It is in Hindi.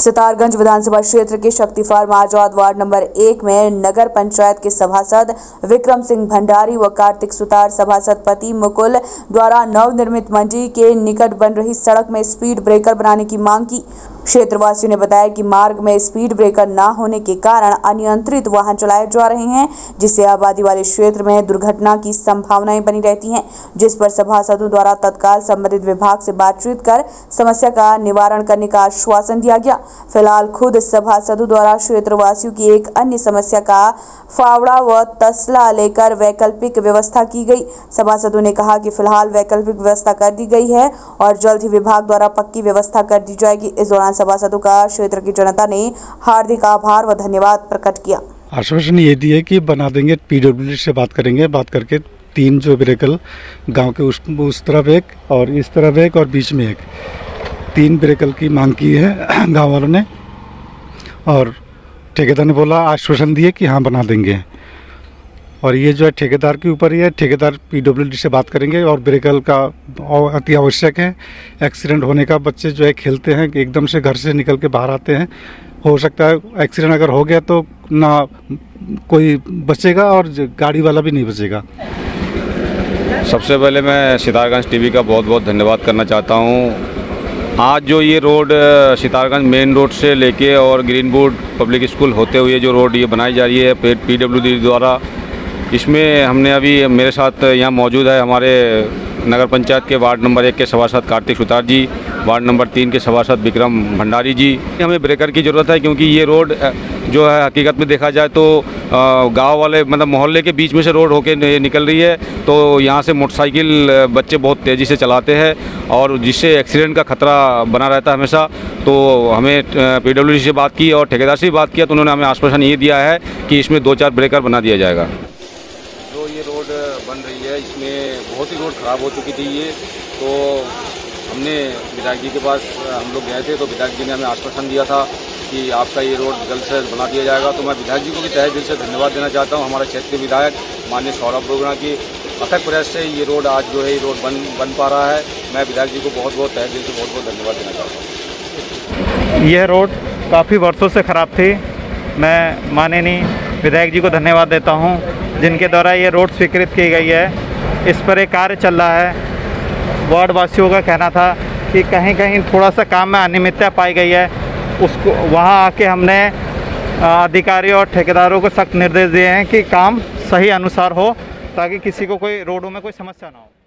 सितारगंज विधानसभा क्षेत्र के शक्ति फार्म आजाद वार्ड नंबर 1 में नगर पंचायत के सभासद विक्रम सिंह भंडारी व कार्तिक सुतार सभासद पति मुकुल द्वारा नवनिर्मित मंडी के निकट बन रही सड़क में स्पीड ब्रेकर बनाने की मांग की। क्षेत्रवासियों ने बताया कि मार्ग में स्पीड ब्रेकर न होने के कारण अनियंत्रित वाहन चलाए जा रहे हैं, जिससे आबादी वाले क्षेत्र में दुर्घटना की संभावनाएं बनी रहती हैं, जिस पर सभासदों द्वारा तत्काल संबंधित विभाग से बातचीत कर समस्या का निवारण करने का आश्वासन दिया गया। फिलहाल खुद सभासदों द्वारा क्षेत्रवासियों की एक अन्य समस्या का फावड़ा व तसला लेकर वैकल्पिक व्यवस्था की गई। सभासदों ने कहा कि फिलहाल वैकल्पिक व्यवस्था कर दी गई है और जल्द ही विभाग द्वारा पक्की व्यवस्था कर दी जाएगी। इस दौरान सभासदों का क्षेत्र की जनता ने हार्दिक आभार व धन्यवाद प्रकट किया। आश्वासन ये दिए कि बना देंगे, पीडब्ल्यूडी से बात करेंगे, बात करके 3 जो ब्रेकर गांव के उस तरफ एक और इस तरफ एक और बीच में एक 3 ब्रेकर की मांग की है गांव वालों ने, और ठेकेदार ने बोला, आश्वासन दिए कि हाँ बना देंगे। और ये जो है ठेकेदार के ऊपर ही है, ठेकेदार पीडब्ल्यूडी से बात करेंगे और ब्रेकर का अति आवश्यक है। एक्सीडेंट होने का, बच्चे जो है खेलते हैं एकदम से घर से निकल के बाहर आते हैं, हो सकता है एक्सीडेंट अगर हो गया तो ना कोई बचेगा और गाड़ी वाला भी नहीं बचेगा। सबसे पहले मैं सितारगंज टीवी का बहुत बहुत धन्यवाद करना चाहता हूँ। आज जो ये रोड सितारगंज मेन रोड से लेके और ग्रीनवुड पब्लिक स्कूल होते हुए जो रोड ये बनाई जा रही है पीडब्ल्यूडी द्वारा, इसमें हमने अभी मेरे साथ यहाँ मौजूद है हमारे नगर पंचायत के वार्ड नंबर 1 के सभासद कार्तिक सुतार जी, वार्ड नंबर 3 के सभासद विक्रम भंडारी जी। हमें ब्रेकर की ज़रूरत है क्योंकि ये रोड जो है हकीकत में देखा जाए तो गांव वाले मतलब मोहल्ले के बीच में से रोड होके निकल रही है, तो यहाँ से मोटरसाइकिल बच्चे बहुत तेज़ी से चलाते हैं और जिससे एक्सीडेंट का खतरा बना रहता है हमेशा। तो हमें पीडब्ल्यूडी से बात की और ठेकेदार से भी बात किया, तो उन्होंने हमें आश्वासन ये दिया है कि इसमें 2-4 ब्रेकर बना दिया जाएगा। जो ये रोड बन रही है इसमें बहुत ही रोड ख़राब हो चुकी थी ये, तो हमने विधायक जी के पास हम लोग गए थे, तो विधायक जी ने हमें आश्वासन दिया था कि आपका ये रोड जल्द से जल्द बना दिया जाएगा। तो मैं विधायक जी को भी तहे दिल से धन्यवाद देना चाहता हूँ। हमारे क्षेत्र के विधायक माननीय सौरभ बोगड़ा की अथक प्रयास से ये रोड आज जो है ये रोड बन पा रहा है। मैं विधायक जी को बहुत बहुत तहे दिल से बहुत बहुत धन्यवाद देना चाहता हूँ। यह रोड काफ़ी वर्षों से ख़राब थी। मैं माननीय विधायक जी को धन्यवाद देता हूँ जिनके द्वारा ये रोड स्वीकृत की गई है। इस पर एक कार्य चल रहा है। वार्ड वासियों का कहना था कि कहीं कहीं थोड़ा सा काम में अनियमितता पाई गई है, उसको वहाँ आके हमने अधिकारियों और ठेकेदारों को सख्त निर्देश दिए हैं कि काम सही अनुसार हो ताकि किसी को कोई रोडों में कोई समस्या ना हो।